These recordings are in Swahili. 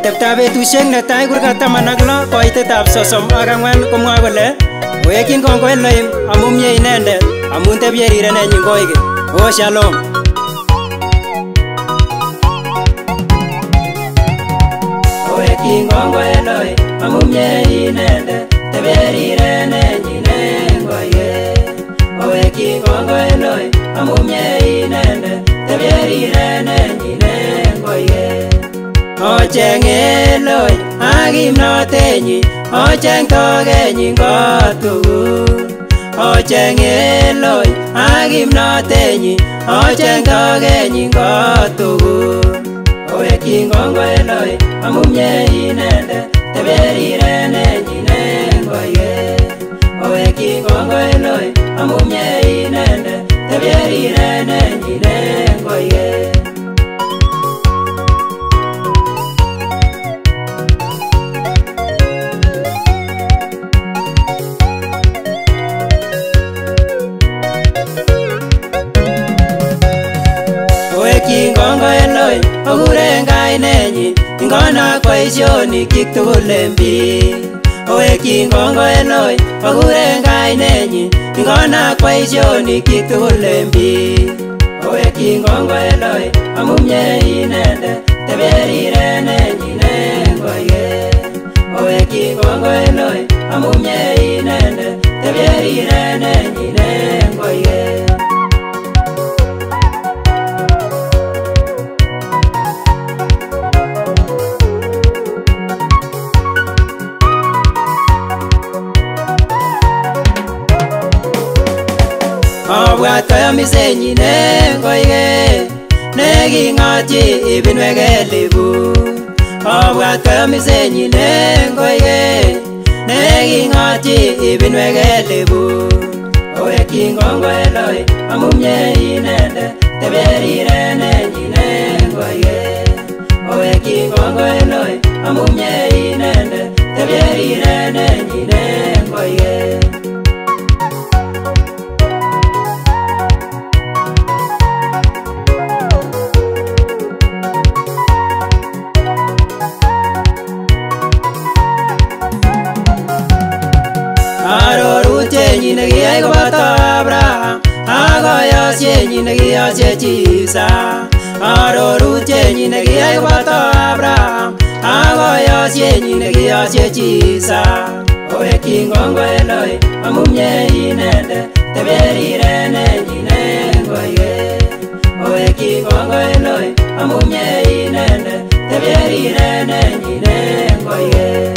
Ateptab betusiek netai kurgat 16 koitetab 34 komwa kole wekyin kongoi Elohim amu mie inendet amu tebye rirenenyin koigeny. O Shalom. Wekyin kongoi Elohim amu mie inendet tebye rirenenyin koigeny. Wekyin kongoi Elohim amu mie inendet tebye rirenenyin koigeny. Ocheng Elohim ak kimnotenyin, ocheng togenyin kotugul. Ocheng Elohim ak kimnotenyin, ocheng togenyin kotugul. Owekyin kongoi Elohim amu mie inendet tebye rirenenyin koigeny. Owekyin kongoi Elohim amu mie inendet tebye rirenenyin koigeny. Owekyin kongoi Elohim okuren kainenyin, ingonak boisionikchik tugul en biik. Owekyin kongoi Elohim okuren kainenyin, ingonak boisionikchik tugul en biik. Owekyin kongoi Elohim amu mie inendet tebye rirenenyin koigeny. Owekyin kongoi Elohim amu mie inendet tebye rirenenyin koigeny. Obwat koyomisenyin koigeny, neking'otyi ibinwek 1000. Obwat koyomisenyin koigeny, neking'otyi ibinwek 1000. Owekyin kongoi Elohim amu mie inendet tebye rirenenyin koigeny. Owekyin kongoi Elohim amu mie inendet tebye rirenenyin koigeny. Arorutienyin nekiyai koboto Abraham ak koyosyenyin nekiyosyechi Isaac. Arorutienyin nekiyai koboto Abraham ak koyosyenyin nekiyosyechi Isaac. Owekyin kongoi Elohim amu mie inendet tebye rirenenyin koigeny. Owekyin kongoi Elohim amu mie inendet tebye rirenenyin koigeny.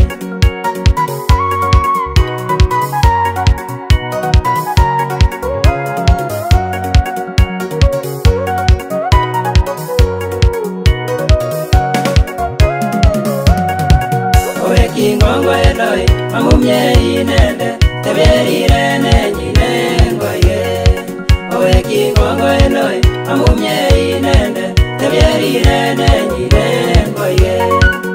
Owekyin kongoi Elohim amu mie inendet tebye rirenenyin koigeny. Owekyin kongoi Elohim amu mie inendet tebye rirenenyin koigeny.